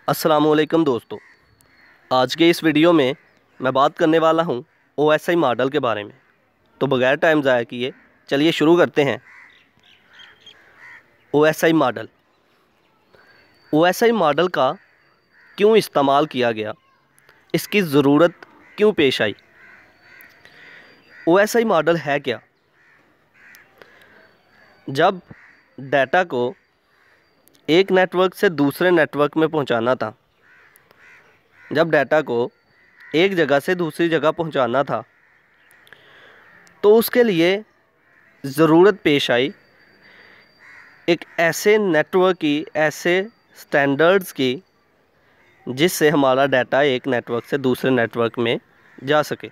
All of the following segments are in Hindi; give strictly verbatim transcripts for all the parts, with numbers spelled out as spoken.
अस्सलामुअलैकुम दोस्तों, आज के इस वीडियो में मैं बात करने वाला हूं ओ एस आई मॉडल के बारे में। तो बगैर टाइम ज़ाया किए चलिए शुरू करते हैं। O S I model O S I model का क्यों इस्तेमाल किया गया, इसकी ज़रूरत क्यों पेश आई। ओ एस आई मॉडल है क्या? जब डाटा को एक नेटवर्क से दूसरे नेटवर्क में पहुंचाना था जब डाटा को एक जगह से दूसरी जगह पहुंचाना था तो उसके लिए ज़रूरत पेश आई एक ऐसे नेटवर्क की, ऐसे स्टैंडर्ड्स की, जिससे हमारा डाटा एक नेटवर्क से दूसरे नेटवर्क में जा सके।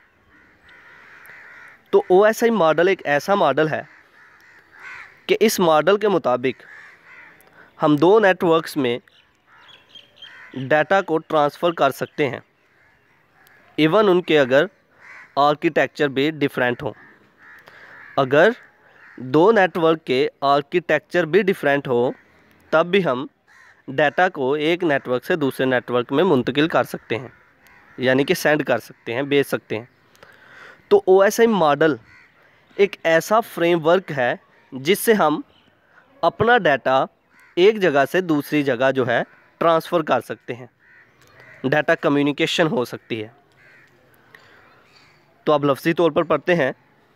तो ओ एस आई मॉडल एक ऐसा मॉडल है कि इस मॉडल के मुताबिक हम दो नेटवर्क्स में डाटा को ट्रांसफ़र कर सकते हैं, इवन उनके अगर आर्किटेक्चर भी डिफरेंट हो। अगर दो नेटवर्क के आर्किटेक्चर भी डिफरेंट हो तब भी हम डाटा को एक नेटवर्क से दूसरे नेटवर्क में मुंतकिल कर सकते हैं, यानी कि सेंड कर सकते हैं, भेज सकते हैं। तो ओ एस आई मॉडल एक ऐसा फ्रेमवर्क है जिससे हम अपना डाटा एक जगह से दूसरी जगह जो है ट्रांसफ़र कर सकते हैं, डाटा कम्युनिकेशन हो सकती है। तो अब लफ्ज़ी तौर पर पढ़ते हैं।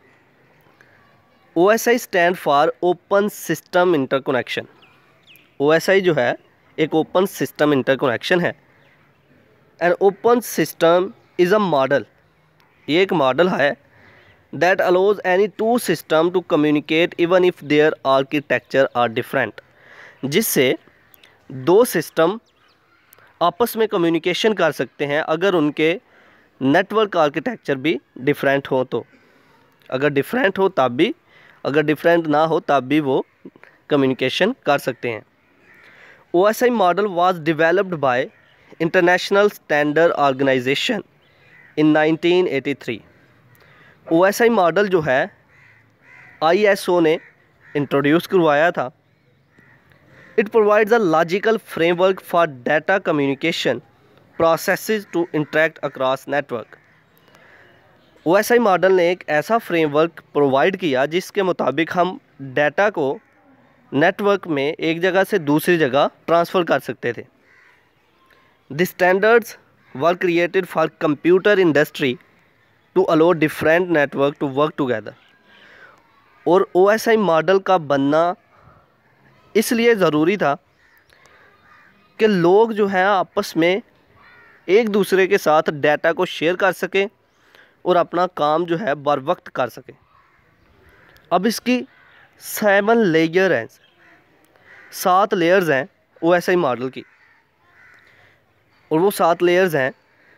O S I stand for open system interconnection. O S I जो है एक ओपन सिस्टम इंटरकनेक्शन है। An open system is a model, ये एक मॉडल है that allows any two system to communicate even if their architecture are different, जिससे दो सिस्टम आपस में कम्युनिकेशन कर सकते हैं अगर उनके नेटवर्क आर्किटेक्चर भी डिफरेंट हो। तो अगर डिफरेंट हो तब भी, अगर डिफरेंट ना हो तब भी वो कम्युनिकेशन कर सकते हैं। O S I model was developed by International Standard Organization in nineteen eighty three. O S I model जो है आई एस ओ ने इंट्रोड्यूस करवाया था। It provides a logical framework for data communication processes to interact across network. O S I model ने एक ऐसा फ्रेमवर्क प्रोवाइड किया जिसके मुताबिक हम डाटा को नेटवर्क में एक जगह से दूसरी जगह ट्रांसफ़र कर सकते थे। The standards were created for computer industry to allow different network to work together. और ओ एस आई मॉडल का बनना इसलिए ज़रूरी था कि लोग जो हैं आपस में एक दूसरे के साथ डाटा को शेयर कर सकें और अपना काम जो है बर वक्त कर सकें। अब इसकी सेवन लेयर हैं, सात लेयर्स हैं ओ एस आई मॉडल की, और वो सात लेयर्स हैं।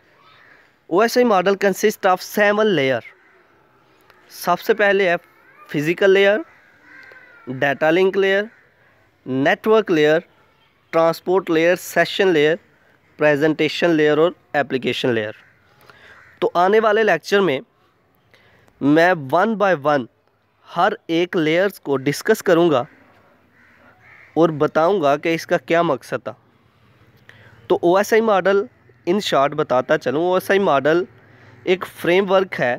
O S I model consist of seven layer. सबसे पहले है physical layer, data link layer, network layer, transport layer, session layer, presentation layer और एप्लीकेशन लेयर। तो आने वाले लेक्चर में मैं वन बाय वन हर एक लेयर्स को डिस्कस करूंगा और बताऊंगा कि इसका क्या मकसद था। तो O S I model in short बताता चलूँ, ओ एस आई मॉडल एक फ्रेमवर्क है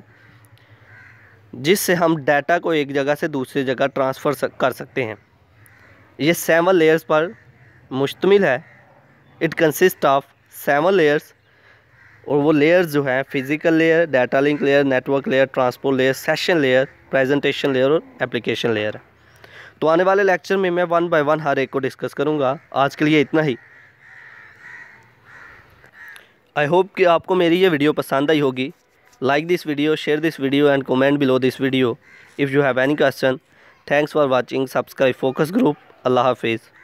जिससे हम डाटा को एक जगह से दूसरी जगह ट्रांसफ़र कर सकते हैं। ये सेवन लेयर्स पर मुश्तमिल है। It consist of seven layers, और वो लेयर्स जो हैं physical layer, data link layer, network layer, transport layer, session layer, presentation layer और एप्लीकेशन लेयर। तो आने वाले लेक्चर में मैं वन बाय वन हर एक को डिस्कस करूँगा। आज के लिए इतना ही। आई होप कि आपको मेरी ये वीडियो पसंद आई होगी। Like this video, share this video and comment below this video if you have any question. Thanks for watching. Subscribe Focus Group. अल्लाह हाफिज़।